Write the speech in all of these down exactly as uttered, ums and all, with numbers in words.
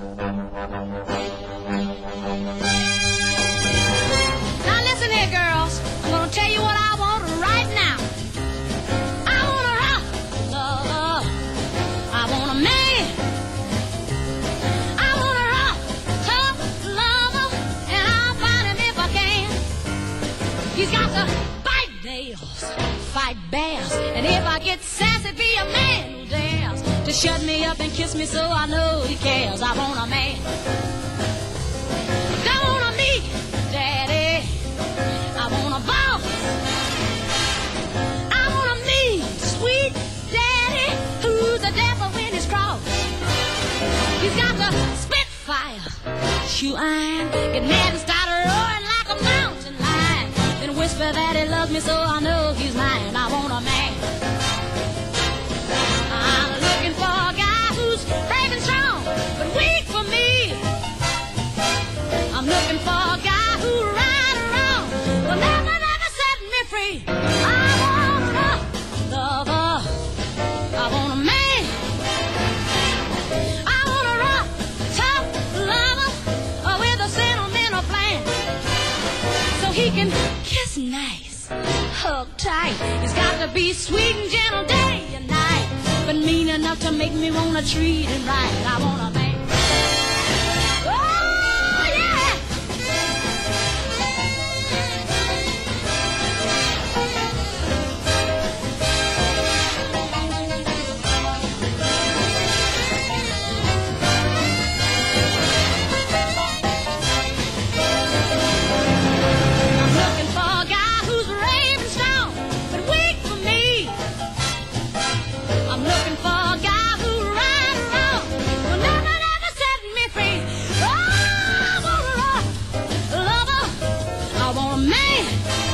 Now listen here, girls. I'm gonna tell you what I want right now. I want a rock lover. I want a man. I want a rock tough lover, and I'll find him if I can. He's got to bite nails, fight bears, and if I get sassy, be a man who dares to shut me up and kiss me so I know he cares. I want a man. Don't want a me, daddy. I want a boss. I want a me, sweet daddy, who's the devil when he's cross. He's got the spit fire, shoe iron, get mad and start roaring like a mountain lion, then whisper that he loves me so I know he's mine. I want a man. I'm looking for a guy who's brave and strong, but weak for me. I'm looking for a guy who right or wrong will never, never set me free. I want a lover. I want a man. I want a rough, tough lover uh, with a sentimental plan, so he can kiss nice, hug tight. He's got to be sweet and gentle day and night, but mean enough to make me wanna treat him right. I want a man. Oh yeah. I'm looking for a guy who's brave and strong, but weak for me. I'm looking for a guy who right or wrong will never, never set me free. Oh, I want a rock lover. I want a man.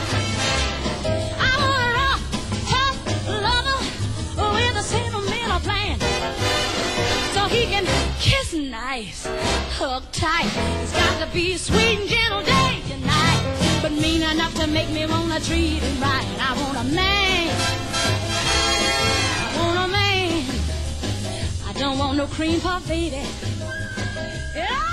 I want a rock, tough lover with a sentimental plan, so he can kiss nice, hug tight. He's got to be sweet and gentle day and night, but mean enough to make me wanna treat him right. I want a man. I want a man. I don't want no cream puff, baby. Yeah.